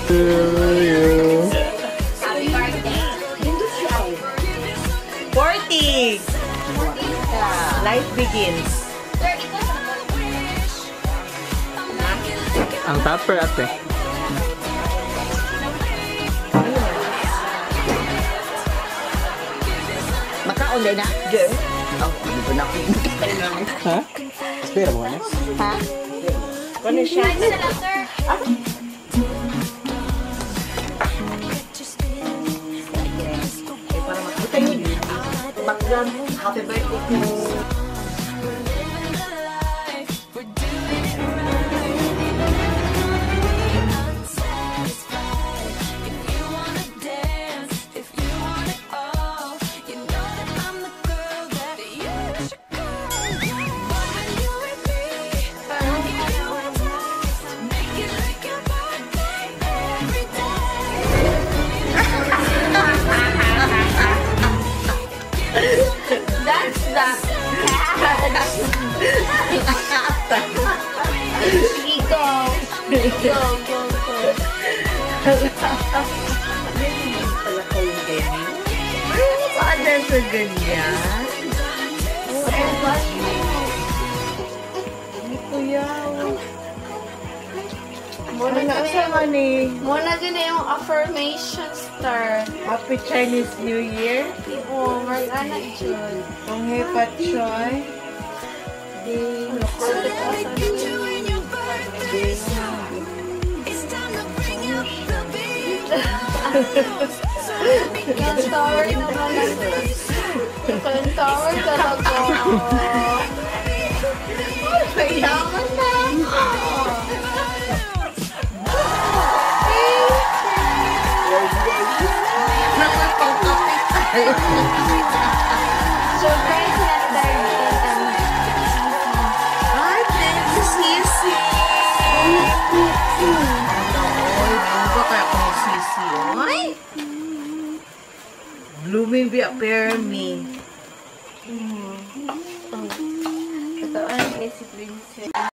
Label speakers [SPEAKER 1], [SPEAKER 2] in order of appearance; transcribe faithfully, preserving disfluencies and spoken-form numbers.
[SPEAKER 1] Happy birthday.
[SPEAKER 2] forty! Life begins.
[SPEAKER 3] Ang topper ate.
[SPEAKER 2] Makaon din na, girl.
[SPEAKER 1] Oh, hindi ko na ako.
[SPEAKER 3] Ha? Espera mo na.
[SPEAKER 2] Ha? Ano siya? Para makita yun. Background, happy birthday to
[SPEAKER 1] That's the cat. Sige, go. Go, go, go.
[SPEAKER 2] pala ko yung ganyan. Ano pa ka sa ganyan?
[SPEAKER 1] Oh, batchmate.
[SPEAKER 2] Ano kuya? Muna na sa mani.
[SPEAKER 1] Muna din na yung affirmation star.
[SPEAKER 2] Happy Chinese New Year.
[SPEAKER 1] Oh, Margana June.
[SPEAKER 2] Ang hepat choy.
[SPEAKER 1] Tower naman ang tower talaga. Kailangan na. Surprise na dahil
[SPEAKER 2] Ay, thank you, sissy. Ay, buka kaya ko ni sissy. Ay! Blooming be appear me.
[SPEAKER 1] ito ang si Princess.